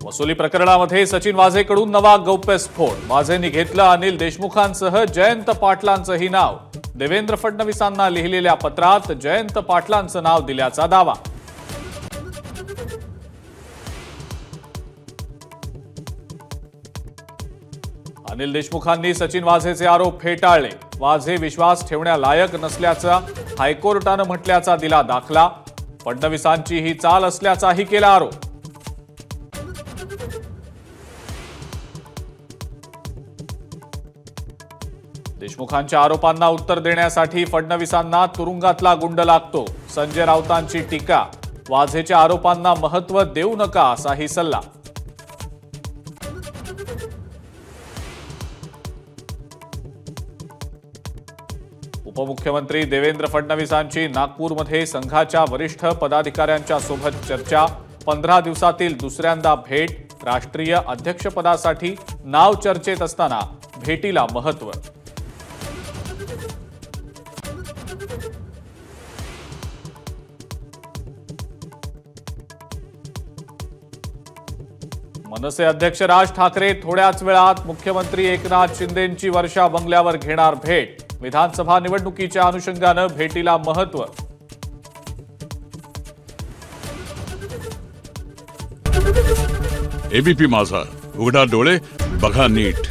वसुली प्रकरणामध्ये सचिन वाझेकडून नवा गौप्यस्फोट। वाझेंनी घेतलं अनिल देशमुखांसह जयंत पाटलांचंही नाव। देवेंद्र फडणवीसांना लिहिलेल्या पत्रात जयंत पाटलांचं नाव दिल्याचा दावा। अनिल देशमुखांनी सचिन वाझेचे आरोप फेटाळले। वाझे विश्वास ठेवण्यालायक नसल्याचा हायकोर्टानं म्हटल्याचा दिला दाखला। फडणवीसांची ही चाल असल्याचाही केला आरोप। देशमुखांच्या आरोपांना उत्तर देण्यासाठी फडणवीसांना तुरुंगातला गुंड लागतो। संजय राऊतांची टीका। वाझेच्या आरोपांना महत्त्व देऊ नका असाही सल्ला। उपमुख्यमंत्री देवेंद्र फडणवीसांची नागपूरमध्ये संघाच्या वरिष्ठ पदाधिकाऱ्यांच्या सोबत चर्चा। 15 दिवसातील दुसऱ्यांदा भेट। राष्ट्रीय अध्यक्षपदासाठी नाव चर्चेत असताना भेटीला महत्त्व। मनसे अध्यक्ष राज ठाकरे थोड्याच वेळात मुख्यमंत्री एकनाथ शिंदेंची वर्षा बंगल्यावर घेणार भेट। विधानसभा निवडणुकीच्या अनुषंगानं भेटीला महत्त्व। एबीपी माझा, उघडा डोळे बघा नीट।